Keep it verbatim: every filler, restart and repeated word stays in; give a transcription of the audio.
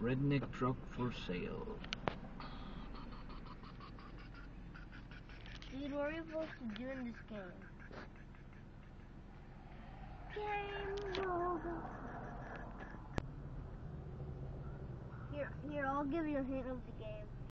Redneck truck for sale. Dude, what are we supposed to do in this game? Game over. Here, here, I'll give you a hint of the game.